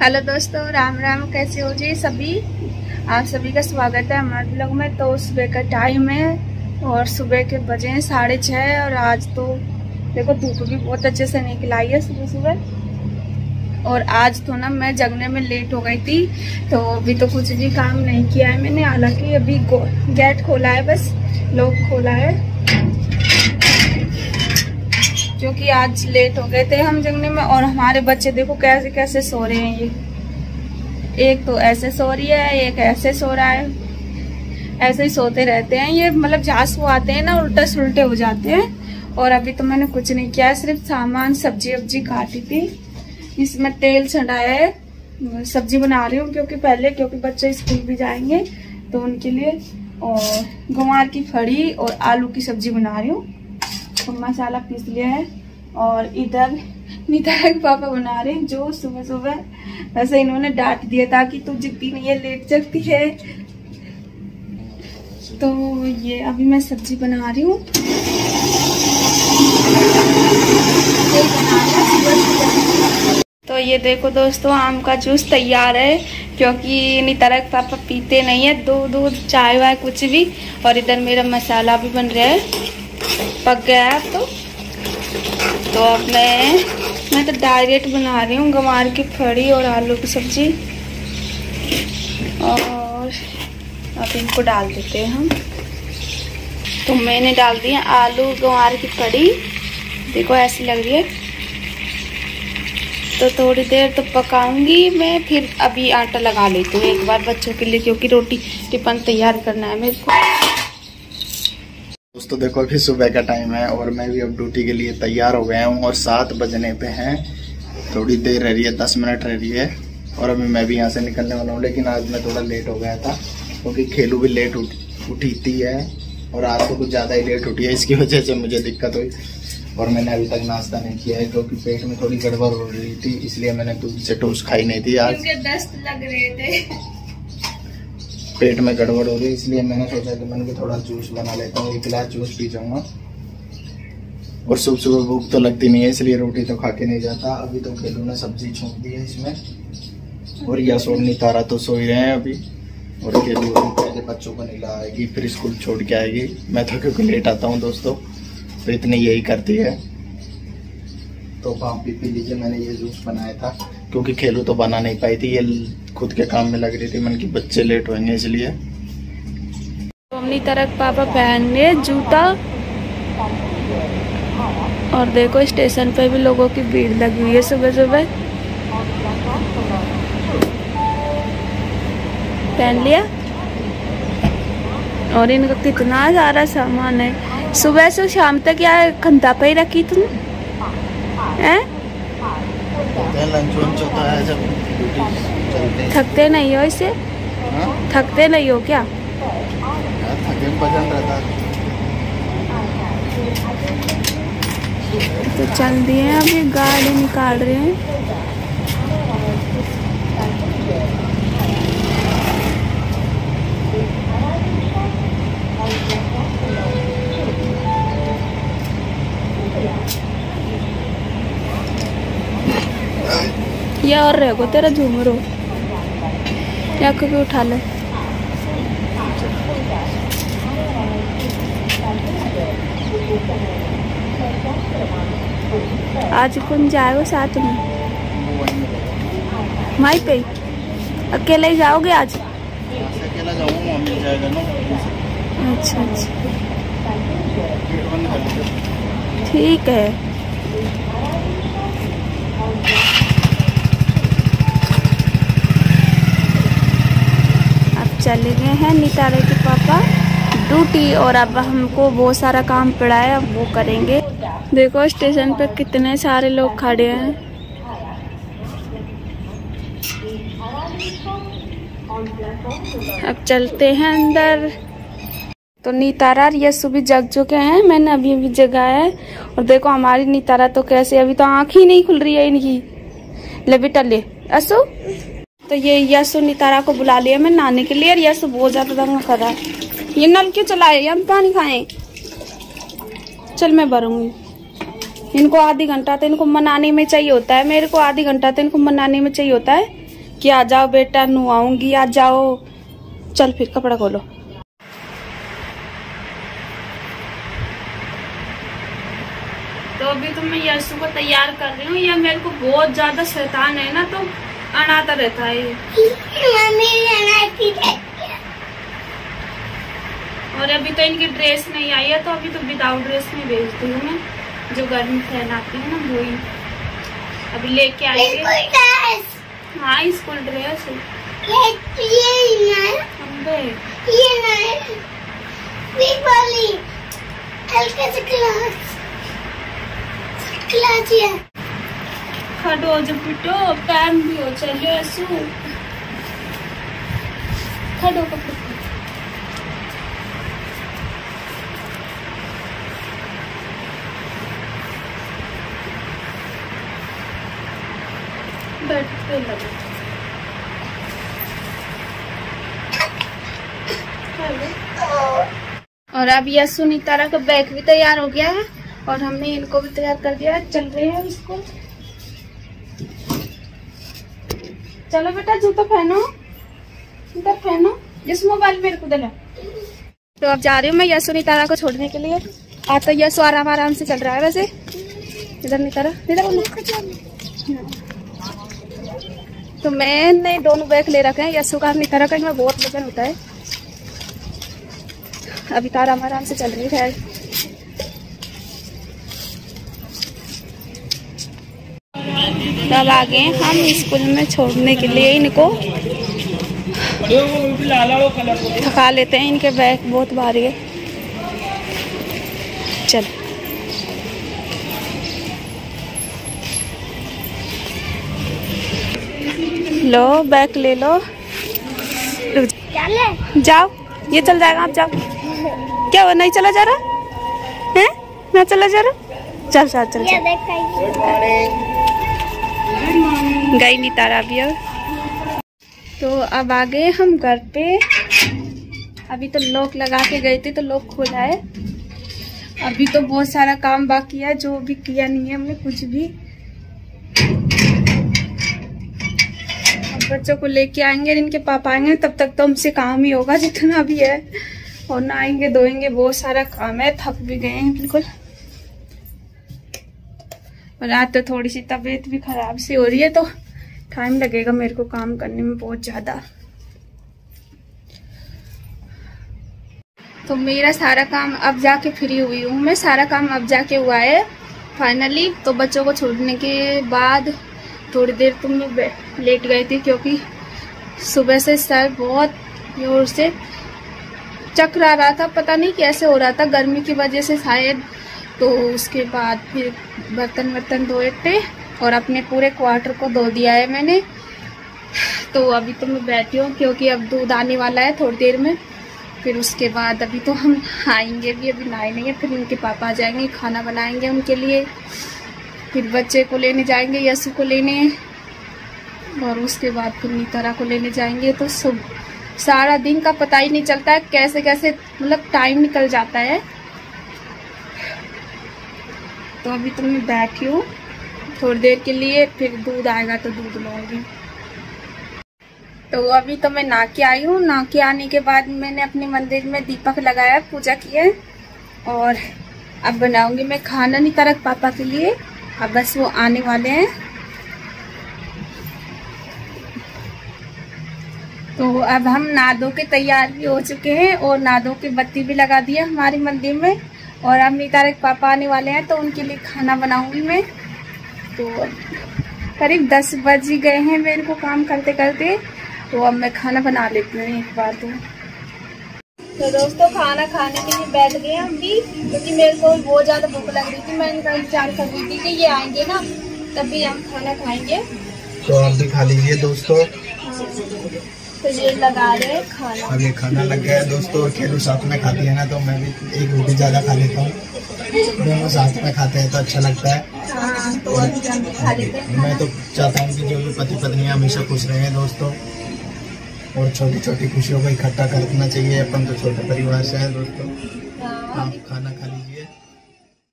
Hello दोस्तों, राम राम। कैसे हो जी सभी? आप सभी का स्वागत है हमारे ब्लॉग में। तो सुबह का टाइम है और सुबह के बजे हैं 6:30 और आज तो देखो धूप भी बहुत अच्छे से निकल आई है सुबह सुबह। और आज तो ना मैं जगने में लेट हो गई थी, तो अभी तो कुछ भी काम नहीं किया है मैंने। हालांकि अभी गेट खोला है, बस लॉक खोला है, क्योंकि आज लेट हो गए थे हम जगने में। और हमारे बच्चे देखो कैसे कैसे सो रहे हैं। ये एक तो ऐसे सो रही है, एक ऐसे सो रहा है। ऐसे ही सोते रहते हैं ये, मतलब जहाँ सो आते हैं ना उल्टे सुलटे हो जाते हैं। और अभी तो मैंने कुछ नहीं किया, सिर्फ सामान सब्जी वब्जी काटी थी। इसमें तेल छड़ाया है, सब्जी बना रही हूँ क्योंकि बच्चे स्कूल भी जाएंगे तो उनके लिए। और गंवार की फली और आलू की सब्जी बना रही हूँ। तो मसाला पीस लिया है। और इधर नीता के पापा बना रहे हैं, जो सुबह सुबह वैसे इन्होंने डांट दिया था कि तू जितनी नहीं है लेट जगती है। तो ये अभी मैं सब्जी बना रही हूँ। तो ये देखो दोस्तों, आम का जूस तैयार है, क्योंकि नीता के पापा पीते नहीं है दूध चाय वाय कुछ भी। और इधर मेरा मसाला भी बन रहा है, पक गया है अब तो अब मैं तो डायरेक्ट बना रही हूँ गंवार की फली और आलू की सब्जी। और अब इनको डाल देते हैं हम। तो मैंने डाल दिया आलू गंवार की फली, देखो ऐसी लग रही है। तो थोड़ी देर तो पकाऊंगी मैं, फिर अभी आटा लगा लेती हूँ एक बार बच्चों के लिए, क्योंकि रोटी टिफिन तैयार करना है मेरे को। दोस्तों देखो अभी सुबह का टाइम है और मैं भी अब ड्यूटी के लिए तैयार हो गया हूँ और 7 बजने पे हैं। थोड़ी देर रह रही है, 10 मिनट रह रही है और अभी मैं भी यहाँ से निकलने वाला हूँ। लेकिन आज मैं थोड़ा लेट हो गया था क्योंकि खेलू भी लेट उठी है और आज तो कुछ ज़्यादा ही लेट उठी है, इसकी वजह से मुझे दिक्कत हुई। और मैंने अभी तक नाश्ता नहीं किया है क्योंकि पेट में थोड़ी गड़बड़ हो रही थी, इसलिए मैंने दूध से टोस्ट खाई नहीं थी। आज दस्त लग रहे थे, पेट में गड़बड़ हो रही, इसलिए मैंने सोचा कि मैंने थोड़ा जूस बना लेता हूँ। 1 गिलास जूस पी जाऊंगा। और सुबह सुबह भूख तो लगती नहीं है, इसलिए रोटी तो खा के नहीं जाता। अभी तो खेलू ने सब्जी छोंक दी है इसमें, और यह सोनी तारा तो सो ही रहे हैं अभी। और खेलू पहले बच्चों को नहीं लाएगी, फिर स्कूल छोड़ के आएगी। मैं तो क्योंकि लेट आता हूँ दोस्तों, तो इतनी यही करती है। तो आप भी पी लीजिए, मैंने ये जूस बनाया था क्योंकि खेलू तो बना नहीं पाई थी, ये खुद के काम में लग रही थी। मन की बच्चे लेट होंगे इसलिए। तो अपनी तरफ पापा पहन रहे जूता। और देखो स्टेशन पे भी लोगों की भीड़ लगी हुई है सुबह सुबह। पहन लिया। और इनका कितना सारा सामान है, सुबह से शाम तक या खंता पे ही रखी तुम है? लंच वंच होता है जब ड्यूटी। थकते नहीं हो इससे? थकते नहीं हो क्या? थके वजन रहता है। तो चल दिए हैं, अभी गाड़ी निकाल रहे हैं। ये और रहेगो तेरा झूमरो, या कभी उठा ले। आज कौन जाएगा साथ में? माई पे अकेले ही जाओगे आज? अकेला जाऊंगा, मिल जाएगा ना। अच्छा ठीक है। चले गए हैं नीता के पापा ड्यूटी, और अब हमको बहुत सारा काम पड़ा है, अब वो करेंगे। देखो स्टेशन पे कितने सारे लोग खड़े हैं। अब चलते हैं अंदर। तो नीतारा और यशु भी जग चुके हैं, मैंने अभी जगाया है। और देखो हमारी नीतारा तो कैसे, अभी तो आँख ही नहीं खुल रही है इनकी। ले बेटा ले असु। तो ये यशु नीतारा को बुला लिया मैं नहाने के लिए, और यशु बहुत ज्यादा दंगा कर रहा है। ये नल क्यों चलाए, हम पानी खाएं? चल मैं भरूंगी। इनको आधी घंटा तो इनको मनाने में चाहिए होता है, मेरे को आधी घंटा तो इनको मनाने में चाहिए होता है। कि आ जाओ बेटा नुआऊंगी, आ जाओ। चल फिर कपड़ा खोलो। तो अभी तो मैं यशु को तैयार कर रही हूँ। ये मेरे को बहुत ज्यादा शैतान है ना, तो अनाता रहता है ये। और अभी तो इनकी ड्रेस नहीं आई है, तो अभी तो विदाउट ड्रेस में भेजती हूँ मैं। जो गर्मी पहनाती है ना वही अभी लेके आएंगे। हाँ स्कूल ड्रेस खड़ो जो पिटो टाइम भी हो चलो ऐसू खड़ो कपड़ो। बैठते लगे और अब यशु नीतारा का बैग भी तैयार हो गया है और हमने इनको भी तैयार कर दिया है। चल रहे हैं स्कूल। चलो बेटा जूता पहनो, इधर पहनो। जिस मोबाइल मेरे को देना। तो अब जा रही हूँ मैं यशु नीतारा को छोड़ने के लिए। आता यशु आराम से चल रहा है वैसे। इधर नीतारा इधर। तो मैंने दोनों बैग ले रखे हैं, यशु का नीतारा का। इनमें बहुत वजन होता है। अभी तारा आराम से चल रही है। तब आ गए हम स्कूल में छोड़ने के लिए इनको। थका लेते हैं, इनके बैग बहुत भारी है। चल लो बैग ले लो। जाओ ये चल जाएगा। आप जाओ। क्या वो नहीं चला जा रहा है? ना चला जा रहा। चल चल चल गई नहीं तारा भी। तो अब आ गए हम घर पे। अभी तो लॉक लगा के गए थे तो लॉक खोला है। अभी तो बहुत सारा काम बाकी है, जो भी किया नहीं है हमने कुछ भी। अब बच्चों को लेके आएंगे, इनके पापा आएंगे, तब तक तो हमसे काम ही होगा जितना भी है। और नहाएंगे धोएंगे, बहुत सारा काम है। थक भी गए हैं बिल्कुल। और आज तो थोड़ी सी तबीयत भी खराब सी हो रही है, तो टाइम लगेगा मेरे को काम करने में बहुत ज्यादा। तो मेरा सारा काम अब जाके फ्री हुई हूँ मैं। सारा काम अब जाके हुआ है फाइनली। तो बच्चों को छोड़ने के बाद थोड़ी देर तो मैं लेट गई थी, क्योंकि सुबह से सर बहुत जोर से चकरा रहा था। पता नहीं कैसे हो रहा था, गर्मी की वजह से शायद। तो उसके बाद फिर बर्तन धोए थे और अपने पूरे क्वार्टर को धो दिया है मैंने। तो अभी तो मैं बैठी हूँ, क्योंकि अब दूध आने वाला है थोड़ी देर में। फिर उसके बाद अभी तो हम आएंगे भी, अभी नहाए नहीं है। फिर उनके पापा आ जाएंगे, खाना बनाएंगे उनके लिए। फिर बच्चे को लेने जाएंगे, यशु को लेने। और उसके बाद फिर नीतारा को लेने जाएंगे। तो सारा दिन का पता ही नहीं चलता है कैसे कैसे मतलब टाइम निकल जाता है। तो अभी तो मैं बैठी हूँ थोड़ी देर के लिए, फिर दूध आएगा तो दूध लूँगी। तो अभी तो मैं नहा के आई हूँ। नहा के आने के बाद मैंने अपने मंदिर में दीपक लगाया, पूजा की है। और अब बनाऊंगी मैं खाना नीतारा के पापा के लिए। अब बस वो आने वाले हैं। तो अब हम नहा धो के तैयार भी हो चुके हैं और नहा धो के बत्ती भी लगा दी है हमारे मंदिर में। और अब नीतारा के पापा आने वाले हैं, तो उनके लिए खाना बनाऊंगी मैं। तो करीब 10 बज गए हैं मेरे को काम करते करते। तो अब मैं खाना बना लेती हूँ एक बार। तो दोस्तों खाना खाने के लिए बैठ गए हम भी, क्योंकि मेरे को बहुत ज़्यादा भूख लग रही थी। मैं इनका इंतजार कर रही थी कि ये आएंगे ना, तभी हम खाना खाएंगे। तो आप भी खा लीजिए दोस्तों। तो ये लगा रहे हैं खाना। अब ये खाना लग गया है दोस्तों। खेलू साथ में खाती है ना, तो मैं भी एक रोटी ज़्यादा खा लेता हूँ। दोनों साथ में खाते हैं तो अच्छा लगता है। हाँ, तो खा लेते हैं। मैं तो चाहता हूँ कि जो भी पति पत्नियाँ हमेशा खुश रहें दोस्तों। और छोटी छोटी खुशियों को इकट्ठा करना चाहिए। अपन तो छोटे परिवार से हैं दोस्तों। आप खाना खा लीजिए।